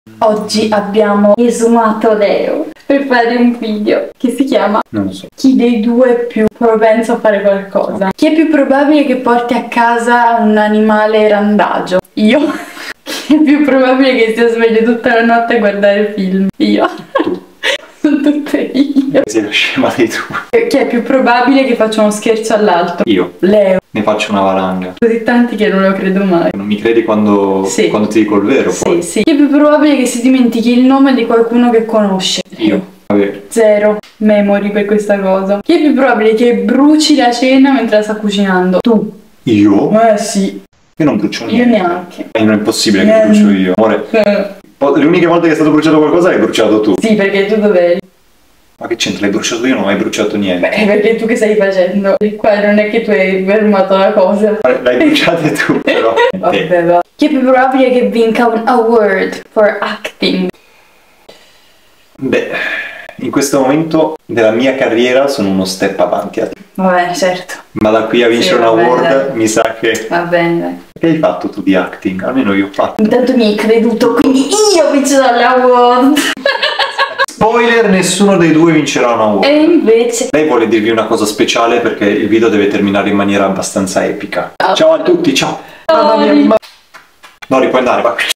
Oggi abbiamo esumato Leo per fare un video che si chiama Non lo so. Chi dei due è più propenso a fare qualcosa? Chi è più probabile che porti a casa un animale randagio? Io. Chi è più probabile che stia sveglio tutta la notte a guardare film? Io. Tu. Sono tutte io. Sei la scema di tu. Chi è più probabile che faccia uno scherzo all'altro? Io. Leo. Ne faccio una valanga. Così tanti che non lo credo mai. Non mi credi quando, Sì. quando ti dico il vero, poi. Sì. Chi è più probabile che si dimentichi il nome di qualcuno che conosce? Io. Vabbè. Zero memory per questa cosa. Chi è più probabile che bruci la cena mentre la sta cucinando? Tu. Io? Sì. Io non brucio Io niente. neanche. Non è possibile che brucio io. Amore, le uniche volte che è stato bruciato qualcosa l'hai bruciato tu. Sì, perché tu dov'eri? Ma che c'entra? L'hai bruciato io, non ho mai bruciato niente. Beh, perché tu che stai facendo? E qua non è che tu hai fermato la cosa. L'hai bruciata tu, però. Vabbè, va. Chi è più probabile che vinca un award for acting? Beh, in questo momento della mia carriera sono uno step avanti a te. Va bene, certo. Ma da qui a vincere Sì, un va bene, award dai. mi sa che... Va bene, dai. Che hai fatto tu di acting? Almeno io ho fatto. Intanto mi hai creduto, quindi io vincerò l'award. Spoiler, nessuno dei due vincerà un award. E invece... Lei vuole dirvi una cosa speciale perché il video deve terminare in maniera abbastanza epica. Ciao. Ciao a tutti, ciao! Ciao. Mamma mia, Nori, puoi andare, va.